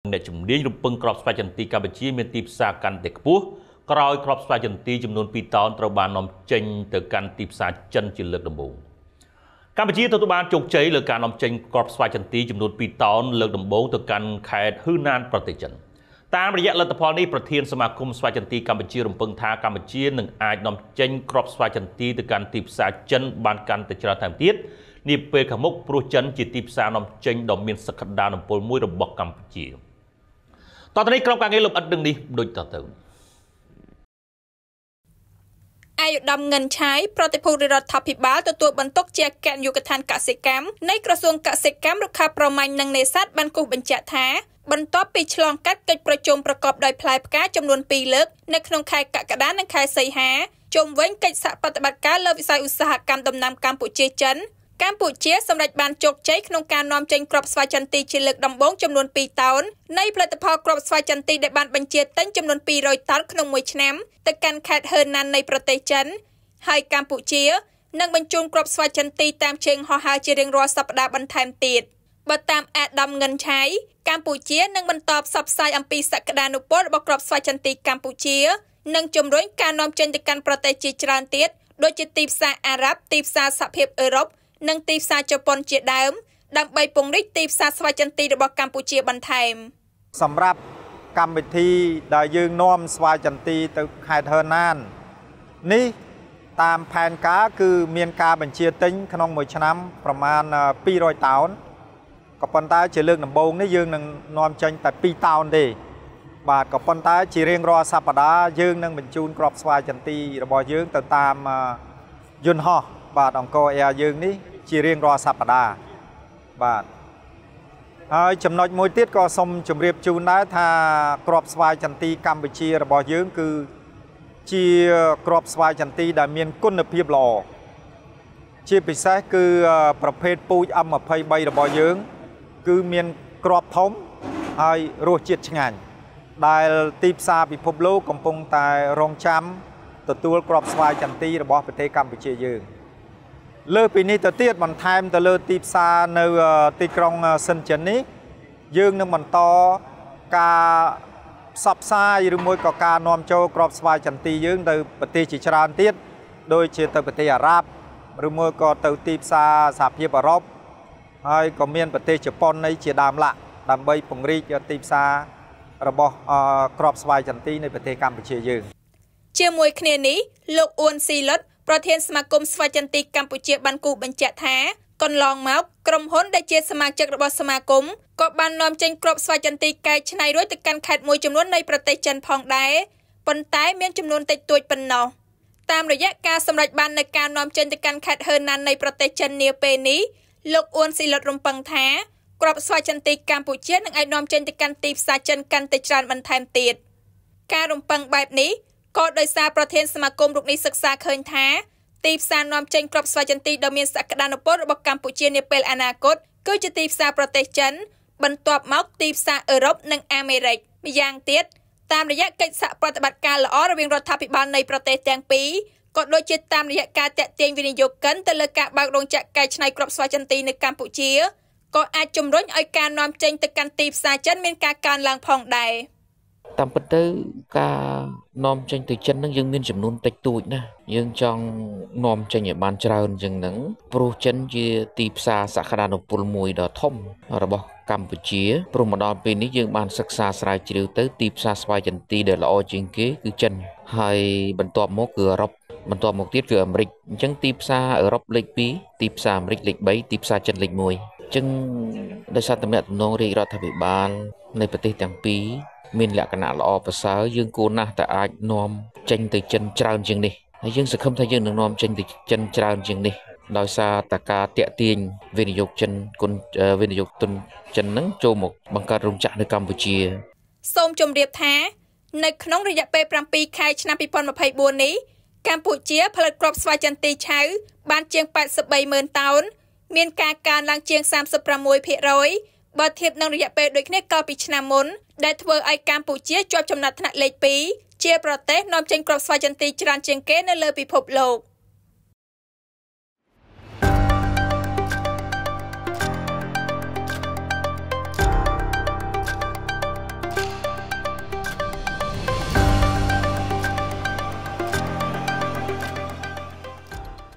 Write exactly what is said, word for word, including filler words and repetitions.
អ្នកជំនាញរំពឹងក្របស្វាយចន្ទីកម្ពុជាមានទីផ្សារកាន់តែខ្ពស់ក្រោយក្របស្វាយចន្ទីចំនួនពីរតោនត្រូវបាននាំចេញទៅកាន់ទីផ្សារចិនជាលើកដំបូងកម្ពុជាទទួលបានជោគជ័យលើការនាំចេញក្របស្វាយចន្ទីចំនួនពីរតោនលើកដំបូងទៅកាន់ខេត្តហ៊ឺណានប្រទេសចិនតាមរយៈលទ្ធផលនេះប្រធានសមាគមស្វាយចន្ទីកម្ពុជារំពឹងថាកម្ពុជានឹងអាចនាំចេញក្របស្វាយចន្ទីទៅកាន់ទីផ្សារចិនបានកាន់តែច្រើនថែមទៀតនាពេលខាងមុខព្រោះចិនជាទីផ្សារនាំចេញដ៏មានសក្តានុពលមួយរបស់កម្ពុជាតទៅនេះក្រុមការងារលម្អិតនឹងនេះដូចតទៅអាយុដំងិនឆាយប្រតិភូរដ្ឋាភិបាលទទួលបន្ទុកជាអគ្គនាយកដ្ឋានកសិកម្មនៃក្រសួងកសិកម្មរុក្ខាប្រមាញ់និងនេសាទបានគូសបញ្ជាក់ថាបន្ទាប់ពីឆ្លងកាត់កិច្ចប្រជុំប្រកបដោយផ្លែផ្កាចំនួនពីរលើកនៅក្នុងខែកក្កដានិងខែសីហាជុំវិញកិច្ចសហប្រតិបត្តិការលើវិស័យឧស្សាហកម្មដំណាំកម្ពុជាចិនកម្ពុជាសម្រេចបានជោគជ័យក្នុងការនាំចេញគ្រាប់ស្វាយចន្ទីជាលើកដំបូងចំនួនពីរតោននៃផលិតផលគ្រាប់ស្វាយចន្ទីដែលបានបញ្ជាទិញចំនួនពីររយតោនក្នុងមួយឆ្នាំទៅកាន់ខេត្តហ៊ឺណាននៃប្រទេសចិនហើយកម្ពុជានឹងបញ្ជូនគ្រាប់ស្វាយចន្ទីតាមជើងហោះហើរជារៀងរាល់សប្តាហ៍បន្ថែមទៀតបើតាមអាដាមងិនឆៃកម្ពុជានឹងបន្តផ្សព្វផ្សាយអំពីសក្តានុពលរបស់គ្រាប់ស្វាយចន្ទីកម្ពុជានិងជំរុញការនាំចេញទៅកាន់ប្រទេសជាច្រើនទៀតដូចជាទីផ្សារអារ៉ាប់ទីផ្សារសហភាពអឺរ៉ុបនិងទីផ្សារជប៉ុនជាដើមដើម្បីពង្រីកទីផ្សារស្វាយចន្ទីរបស់កម្ពុជាបន្ថែមសម្រាប់កម្មវិធីដែលយើងនាំស្វាយចន្ទីទៅខេត្តហ៊ឺណាននេះតាមផែនការគឺមានការបញ្ជាទិញក្នុងមួយឆ្នាំប្រមាណពីររយតោនក៏ប៉ុន្តែជាលើកដំបូងនេះយើងនឹងនាំចេញតែពីរតោនទេបាទក៏ប៉ុន្តែជារៀងរាល់សប្តាហ៍យើងនឹងបញ្ជូនគ្រាប់ស្វាយចន្ទីរបស់យើងទៅតាមយន្តហោះបាទអង្គរអែរយើងនេះជារៀងរាល់សប្តាហ៍បាទហើយចំណុចមួយទៀតក៏សូមជម្រាបជូនដែរថាគ្រាប់ស្វាយចន្ទីកម្ពុជារបស់យើងគឺជាគ្រាប់ស្វាយចន្ទីដែលមានគុណភាពល្អជាពិសេសគឺប្រភេទពូជ អឹម ยี่สิบสาม របស់យើងគឺមានគ្រាប់ធំហើយរសជាតិឆ្ងាញ់ដែលទីផ្សារពិភពលោកកំពុងតែរងចាំទទួលគ្រាប់ស្វាយចន្ទីរបស់ប្រទេសកម្ពុជាយើងលើពីនេះទៅទៀតបន្ថែមទៅលើទីផ្សារនៅទីក្រុងសិនចិននេះយើងនឹងបន្តការផ្សព្វផ្សាយឬមួយក៏ការនាំចូលគ្រាប់ស្វាយចន្ទីយើងទៅប្រទេសជាច្រើនទៀតដូចជាទៅប្រទេសអារ៉ាប់ឬមួយក៏ទៅទីផ្សារសហភាពអឺរ៉ុបហើយក៏មានប្រទេសជប៉ុននៃជាដើមឡាក់ដើម្បីពង្រីកទីផ្សាររបស់គ្រាប់ស្វាយចន្ទីនៃប្រទេសកម្ពុជាយើងជាមួយគ្នានេះលោកអ៊ួនស៊ីលុតប្រធានសមាគមស្វាយចន្ទីកម្ពុជាបានគូបញ្ជាក់ថាកន្លងមកក្រុមហ៊ុនដែលជាសមាជិករបស់សមាគមក៏បាននាំចេញគ្រាប់ស្វាយចន្ទីកែច្នៃរួចទៅកាន់ខេត្តមួយចំនួននៃប្រទេសចិនផងដែរប៉ុន្តែមានចំនួនតិចតួចប៉ុណ្ណោះតាមរយៈការសម្រេចបាននៃការនាំចេញទៅកាន់ខេត្តហ៊ឺណាននៃប្រទេសចិននាពេលនេះលោកអ៊ួនស៊ីលុតរំពឹងថាគ្រាប់ស្វាយចន្ទីកម្ពុជានឹងអាចនាំចេញទៅកាន់ទីផ្សារចិនកាន់តែច្រើនបន្ថែមទៀតការរំពឹងបែបនេះក៏ដោយសារប្រធានសមាគមរូបនេះសិក្សាឃើញថាទីផ្សារនាំចេញគ្រាប់ស្វាយចន្ទីដ៏មានសក្តានុពលរបស់កម្ពុជានាពេលអនាគតគឺជាទីផ្សារប្រទេសចិនបន្ទាប់មកទីផ្សារអឺរ៉ុបនិងអាមេរិកម្យ៉ាងទៀតតាមរយៈកិច្ចសហប្រតិបត្តិការល្អរវាងរដ្ឋាភិបាលនៃប្រទេសទាំងពីរក៏ដូចជាតាមរយៈការតាក់ទាញវិនិយោគិនទៅលើការបើករោងចក្រកែច្នៃគ្រាប់ស្វាយចន្ទីនៅកម្ពុជាក៏អាចជំរុញឲ្យការនាំចេញទៅកាន់ទីផ្សារចិនមានការកើនឡើងផងដែរតាមពិតទៅការនាំចេញទៅចិនហ្នឹងយើងមានចំនួនតិចតួចណាស់យើងចង់នាំចេញឲ្យបានច្រើនជាងហ្នឹងព្រោះចិនជាទីផ្សារសក្តានុពលមួយដ៏ធំរបស់កម្ពុជាព្រោះមកដល់ពេលនេះយើងបានសិក្សាស្រាវជ្រាវទៅទីផ្សារស្វាយចន្ទីដែលល្អជាងគេគឺចិនហើយបន្ទាប់មកគឺអឺរ៉ុបបន្ទាប់មកទៀតគឺអាមេរិកអញ្ចឹងទីផ្សារអឺរ៉ុបលេខពីរទីផ្សារអាមេរិកលេខបីទីផ្សារចិនលេខមួយអញ្ចឹងដោយសារទំនាក់ទំនងរាជរដ្ឋាភិបាលនៃប្រទេសទាំងពីរមានលក្ខណៈល្អប្រសើរយើងគួរណាស់តែអាចនាំចេញទៅចិនច្រើនជាងនេះហើយយើងសង្ឃឹមថាយើងនឹងនាំចេញទៅចិនច្រើនជាងនេះដោយសារតែការតាក់ទាញវិនិយោគចិនគុណវិនិយោគទុនចិនហ្នឹងចូលមកបង្កើតរោងចក្រនៅកម្ពុជាសូមជម្រាបថានៅក្នុងរយៈពេលប្រាំពីរខែឆ្នាំពីរពាន់ម្ភៃបួននេះកម្ពុជាផលិតគ្រាប់ស្វាយចន្ទីឆៅបានជាងแปดสิบสามหมื่นតោនមានការកើនឡើងជាង三十六ភាគរយបើធៀបនឹងរយៈពេលដូចគ្នាកាលពីឆ្នាំមុនដែលធ្វើឲ្យកម្ពុជាជាប់ចំណាត់ថ្នាក់លេខពីរជាប្រទេសនាំចេញគ្រាប់ស្វាយចន្ទីច្រើនជាងគេនៅលើពិភពលោក